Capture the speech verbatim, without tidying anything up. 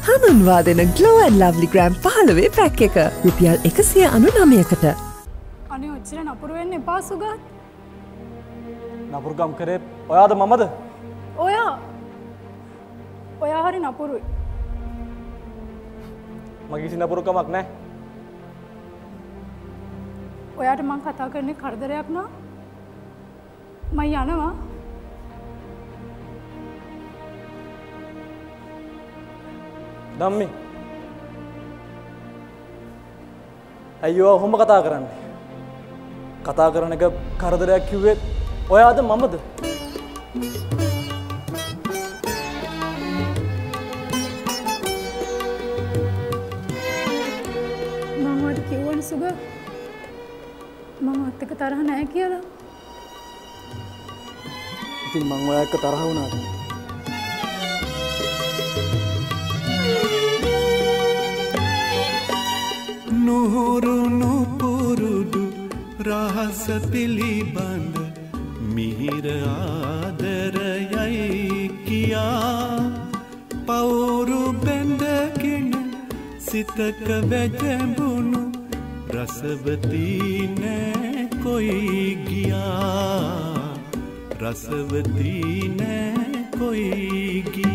හඳුන්වා දෙන Glow and Lovely Gram පහළොවේ පැක් එක රුපියල් එකසිය අනූනවයකට. අනේ ඔච්චර නපුරු වෙන්න එපා සුගත්. නපුරුකම් කරේ ඔයාද මමද? ඔයා. ඔයා හරි නපුරුයි. මගේ කිසි නපුරුකමක් නැහැ. ඔයාට මං කතා කරන්නේ කරදරයක් නා? මම යනවා. ධම්මි. අයියෝ ඔහොම කතා කරන්නේ. කතා කරන එක කරදරයක් කිව්වේ ඔයාද මමද? මම වට කිව්වනේ සුග. මම අත් එක්ක තරහ නැහැ කියලා. ඉතින් මං ඔයා එක්ක තරහ වුණාද? නුහුරුණු පුරුදු රහස පිළිබඳ මිහිර ආදරයයි කියා පවුරු බැඳගෙන සිතක වැජඹුණු රසවතී නෑ කොයි ගියා රසවතී නෑ කොයි ගියා